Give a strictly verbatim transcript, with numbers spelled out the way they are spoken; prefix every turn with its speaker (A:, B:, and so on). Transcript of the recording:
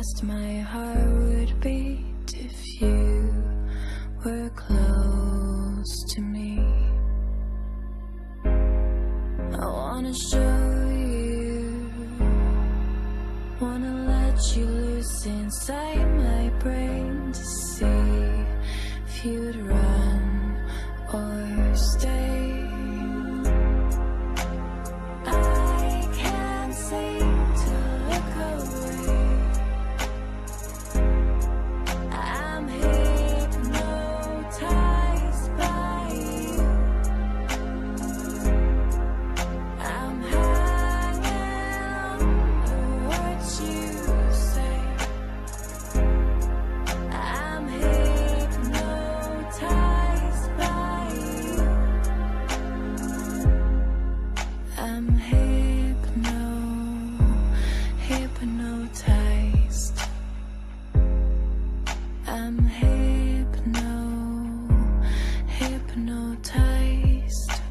A: fast my heart would beat if you were close to me. I wanna show you, wanna let you loose inside my brain to see if you'd run or stay. I can't seem to look away. I'm hypnotized by you. I'm hanging on what you say. I'm hypnotized by you. I'm hypno, hypnotized. I'm hypno, hypnotized.